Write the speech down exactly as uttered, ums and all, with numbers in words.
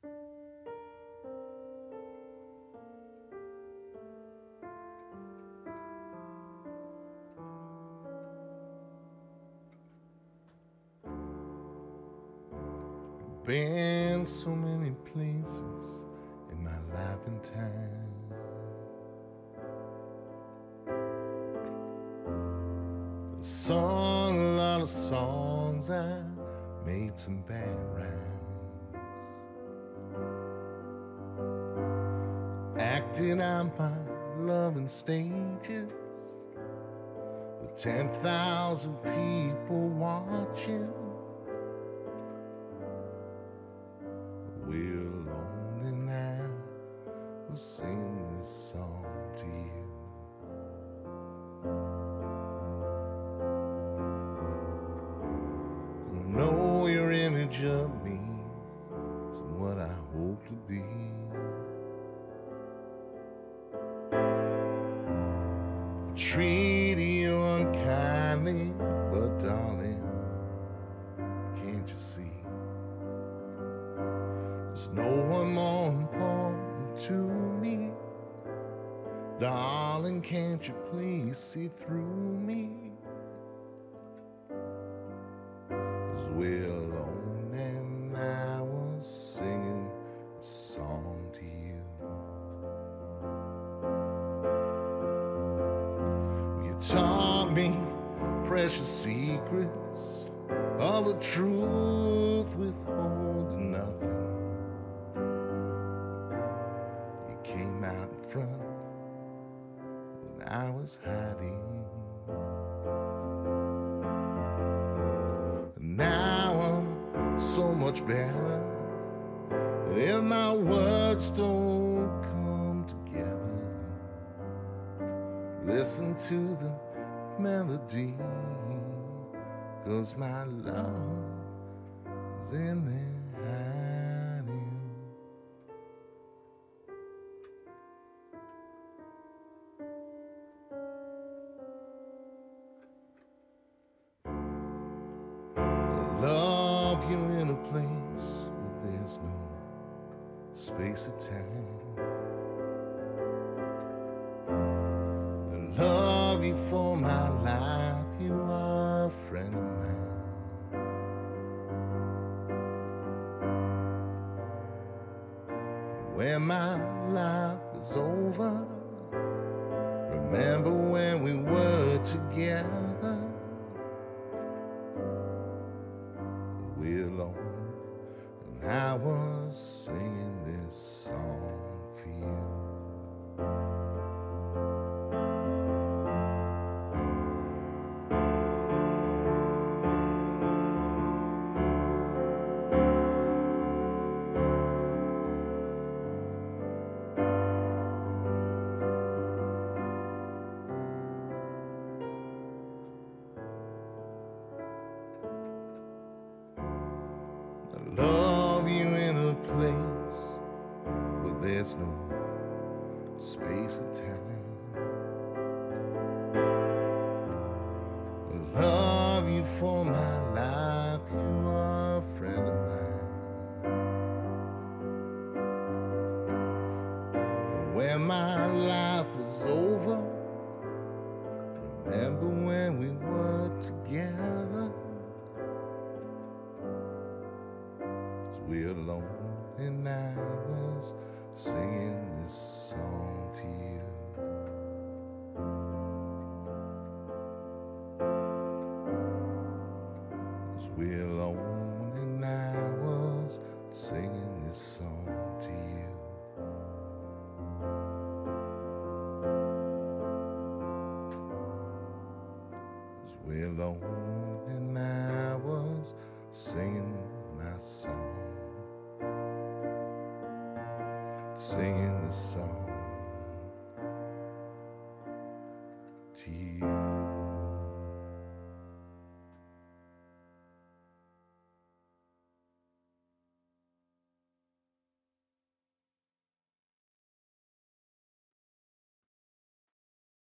Been so many places in my life and time. Sung a lot of songs, I made some bad rhymes, acted out my love in stages with ten thousand people watching. We're alone and I will sing this song to you. I know your image of me is what I hope to be. I treated you unkindly, but darling, can't you see? There's no one more important to me. Darling, can't you please see through me? 'Cause we're alone and I was singing a song to you. You taught me precious secrets of a truth withholding nothing. Came out in front when I was hiding. And now I'm so much better. And if my words don't come together, listen to the melody, 'cause my love is in there hiding. Love you in a place where there's no space or time. I love you for my life, you are a friend of mine. When my life is over, remember when we were together. We're alone, and I was singing this song for you. I love you in a place where there's no space or time. I love you for my life, you are a friend of mine. And when my life is over, remember when we were together. We're alone and I was singing this song to you. 'Cause we're alone and I was singing this song to you. 'Cause we're alone and I was singing my song. Singing the song to you.